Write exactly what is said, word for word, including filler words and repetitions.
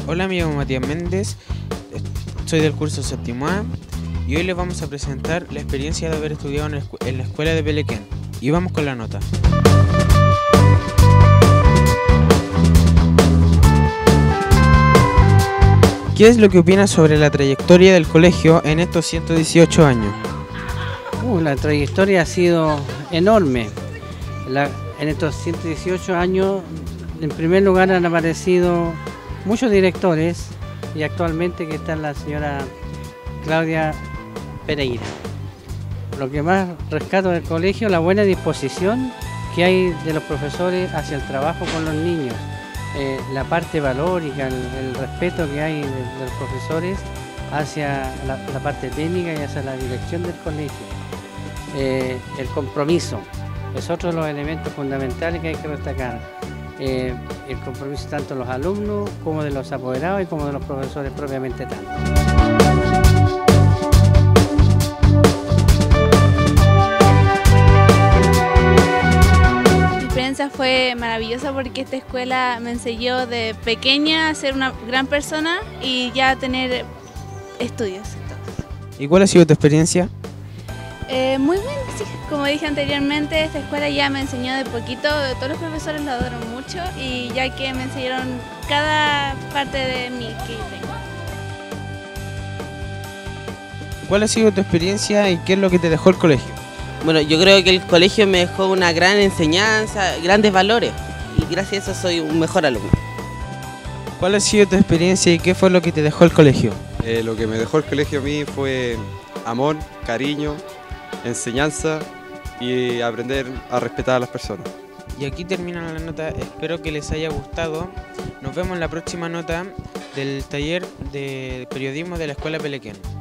Hola, me llamo Matías Méndez, soy del curso séptimo A y hoy les vamos a presentar la experiencia de haber estudiado en la, escu en la escuela de Pelequén. Y vamos con la nota. ¿Qué es lo que opinas sobre la trayectoria del colegio en estos ciento dieciocho años? Uh, la trayectoria ha sido enorme. La, en estos ciento dieciocho años, en primer lugar han aparecido muchos directores y actualmente que está la señora Claudia Pereira. Lo que más rescato del colegio es la buena disposición que hay de los profesores hacia el trabajo con los niños, eh, la parte valórica, el, el respeto que hay de, de los profesores hacia la, la parte técnica y hacia la dirección del colegio. Eh, el compromiso es otro de los elementos fundamentales que hay que destacar. Eh, el compromiso tanto de los alumnos como de los apoderados y como de los profesores propiamente tal. Mi experiencia fue maravillosa porque esta escuela me enseñó de pequeña a ser una gran persona y ya a tener estudios. ¿Y cuál ha sido tu experiencia? Eh, muy bien, sí. Como dije anteriormente, esta escuela ya me enseñó de poquito, todos los profesores lo adoran mucho y ya que me enseñaron cada parte de mí que tengo. ¿Cuál ha sido tu experiencia y qué es lo que te dejó el colegio? Bueno, yo creo que el colegio me dejó una gran enseñanza, grandes valores y gracias a eso soy un mejor alumno. ¿Cuál ha sido tu experiencia y qué fue lo que te dejó el colegio? Eh, lo que me dejó el colegio a mí fue amor, cariño, enseñanza y aprender a respetar a las personas. Y aquí termina la nota, espero que les haya gustado. Nos vemos en la próxima nota del taller de periodismo de la Escuela Pelequén.